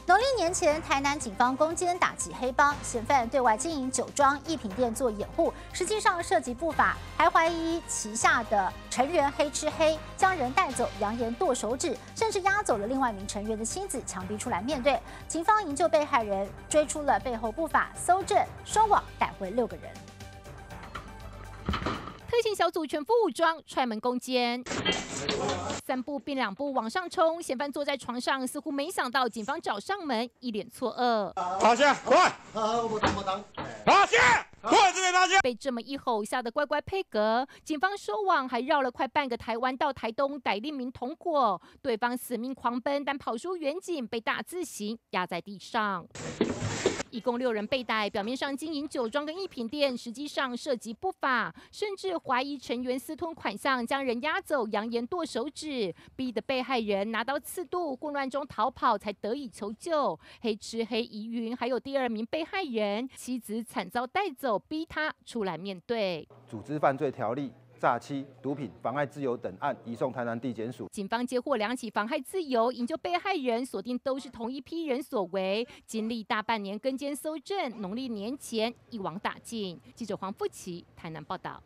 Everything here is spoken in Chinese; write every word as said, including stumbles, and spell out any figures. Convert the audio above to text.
农历年前，台南警方攻坚打击黑帮，嫌犯对外经营酒庄、艺品店做掩护，实际上涉及不法，还怀疑旗下的成员黑吃黑，将人带走，扬言剁手指，甚至押走了另外一名成员的妻子，强逼出来面对。警方营救被害人，追出了背后不法，搜证收网，逮回六个人。 特勤小组全副武装，踹门攻坚。三步并两步往上冲，嫌犯坐在床上，似乎没想到警方找上门，一脸错愕。 趴下，快！趴下，快这边趴下！ 被这么一吼，吓得乖乖配合。警方收网，还绕了快半个台湾到台东逮另名同伙，对方死命狂奔，但跑出远景，被大字型压在地上。一共六人被逮，表面上经营酒庄跟艺品店，实际上涉及不法，甚至怀疑成员私吞款项，将人押走，扬言剁手指，逼得被害人拿刀刺肚，混乱中逃跑，才得以求救。黑吃黑疑云，还有第二名被害人妻子惨遭带走，逼他出来面对。 组织犯罪条例、诈欺、毒品、妨碍自由等案移送台南地检署。 警方接获两起妨害自由、营救被害人，锁定都是同一批人所为，经历大半年跟监搜证，农历年前一网打尽。记者黄富琪台南报道。